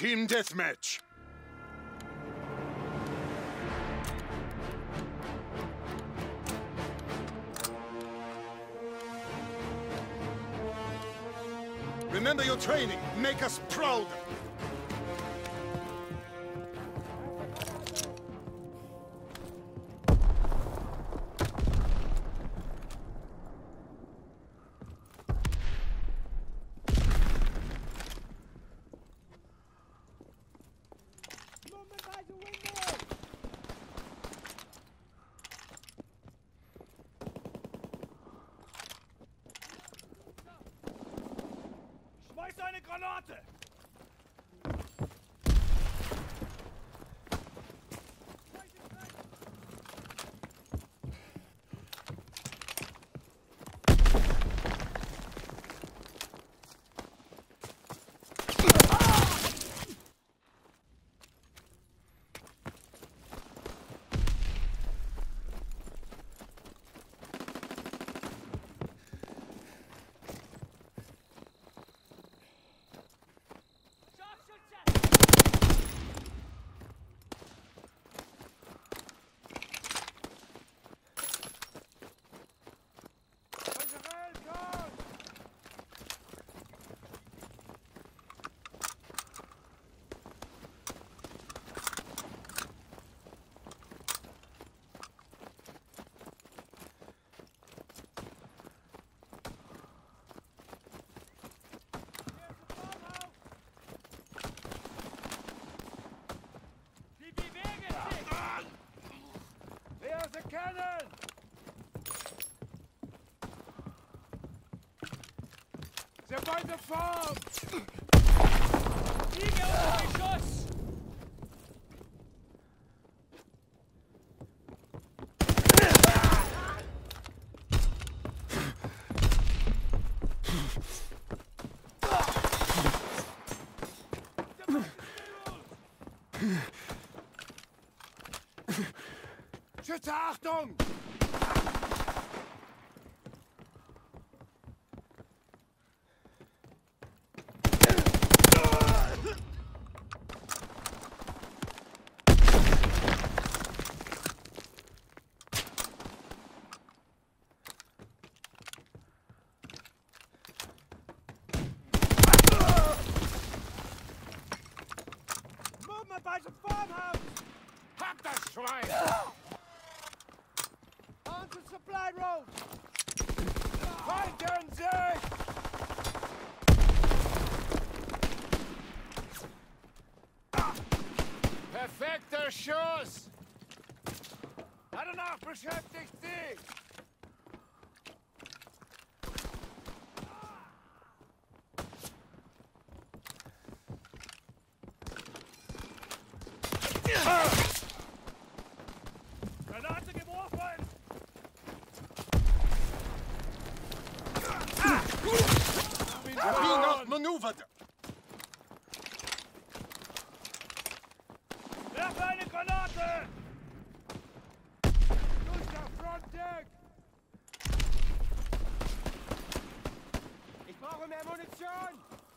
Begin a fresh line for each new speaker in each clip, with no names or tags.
Team Deathmatch. Remember your training. Make us proud.
Schmeiß eine Granate! Erkennen! Sie beide vorn! Liege unter Beschuss!
Schütze, Achtung!
Movement by the farmhouse!
Pack das Schwein!
On the supply road!
Finden sich! Perfekter Schuss! Danach beschäftigt sie!
Granate geworfen!
Being outmaneuvered!
Werfe eine Granate!
Durch das Frontdeck!
Ich brauche mehr Munition!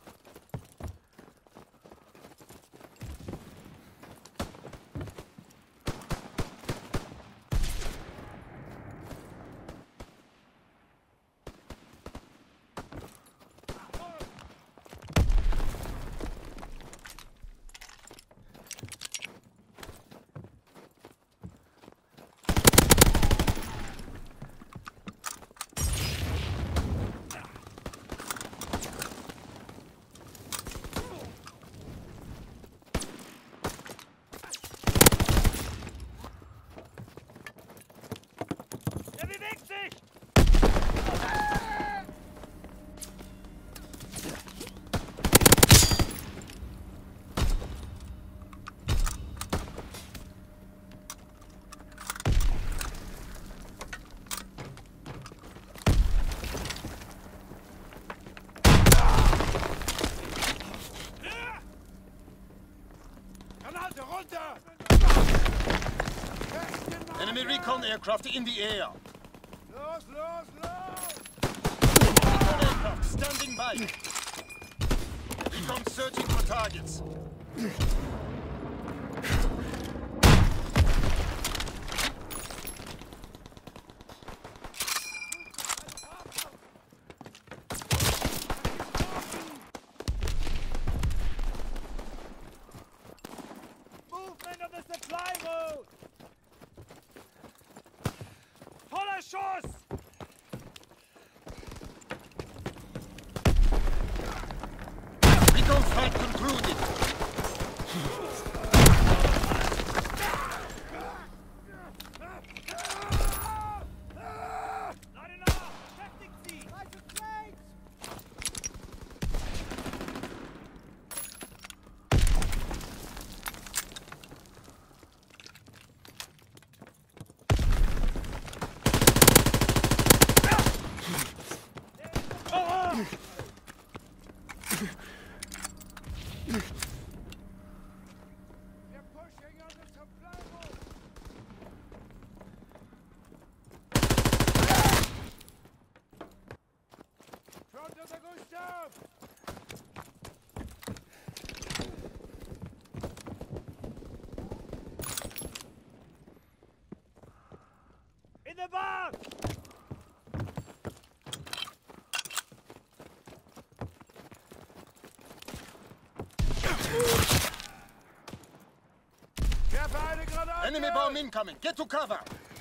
Er bewegt sich!
Granate runter!
Enemy recon aircraft in the air.
Los, los, los!
Recon aircraft standing by. Recon searching for targets.
Movement of the supply road! Voller Schuss!
Recon flight concluded.
Not enough! Beschäftigt sie! Weiße Flames! They're pushing on the supply road! Front of the Gustav! In the barn! Werfe eine Granate!
Enemy bomb incoming. Get to cover.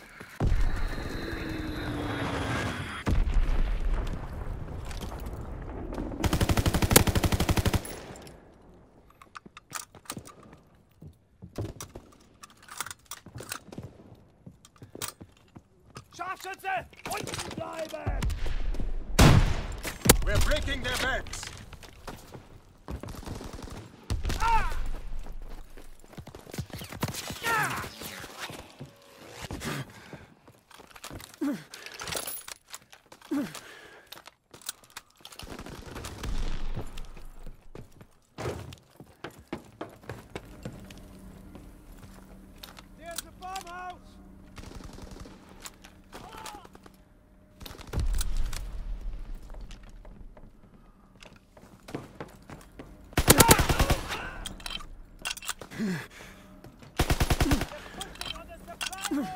Scharfschütze! Unten bleiben!
We're breaking their backs.
Ah! Ah! There's the farmhouse! Pushing on the supply road!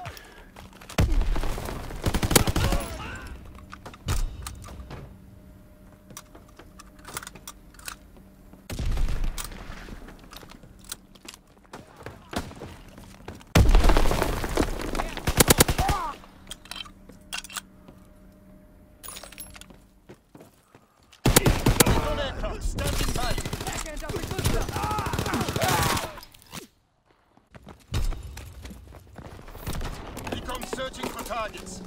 Recon aircraft standing by.
Second of the Gustav!
Recon searching for targets.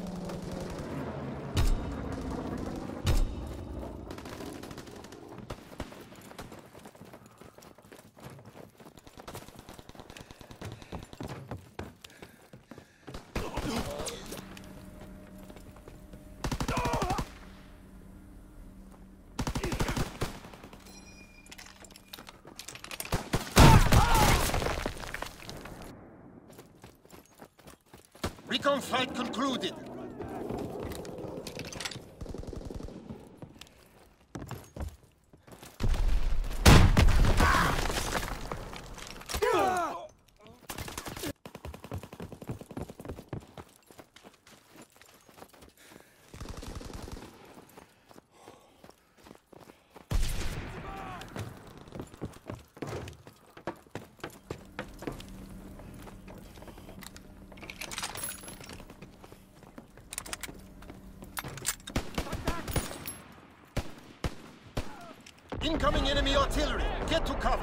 Recon flight concluded. Incoming enemy artillery. Get to cover.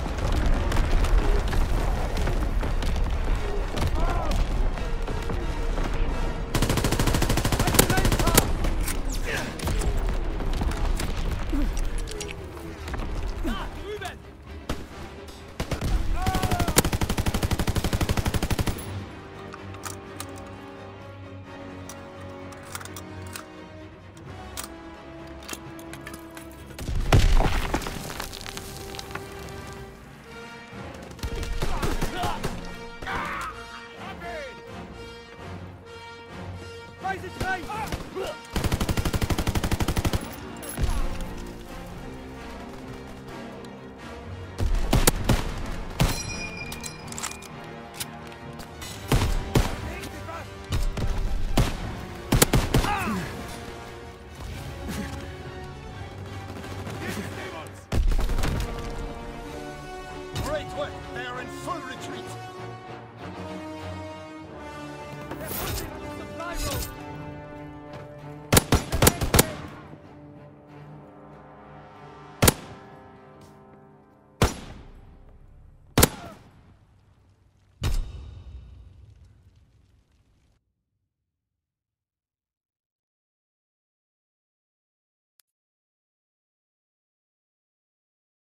Da, drüben! Weiße 3!